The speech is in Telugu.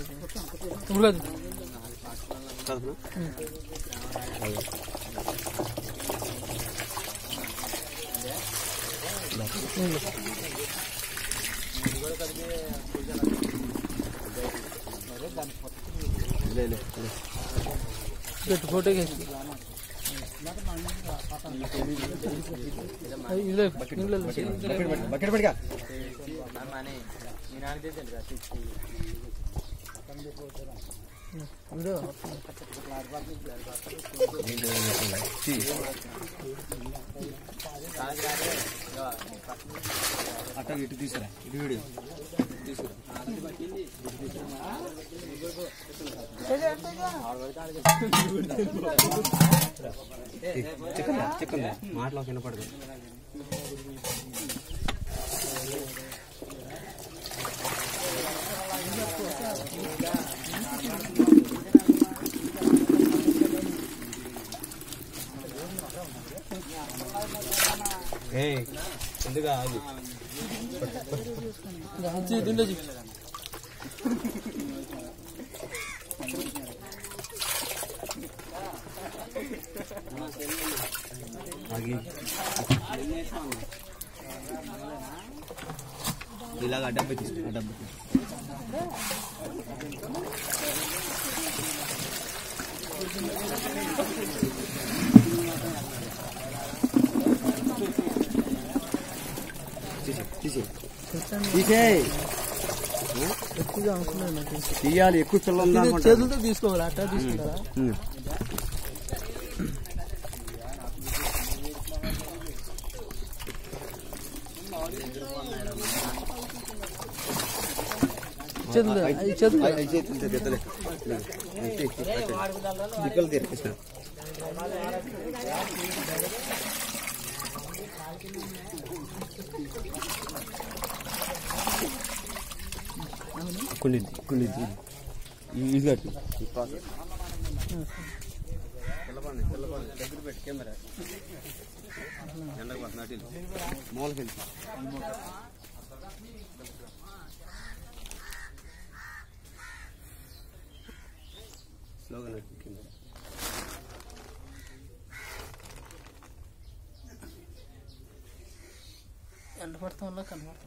फोटो बकेट पड़ गया అట్ట ఇటు తీసురా ఇటు వీడియో తీసురా చిక్కుందా మాటలో వినపడదు ఎందుకు ఆగు ఇలాగ డబ్బు తీసుకో డబ్బు తీయాలి ఎక్కువ పిల్లలు చేతులతో తీసుకోవాలి అట్లా తీసుకుంటారా చేతులు తెరిపిస్తా కొన్ని ఇది కట్టు దగ్గర పెట్టి కెమెరా ఎండకు పడుతున్నట్టు మూలకి వెళ్తా స్లోగా నట్టు కెమెరా ఎండ పడుతూ ఉన్నా కనబడుతుంది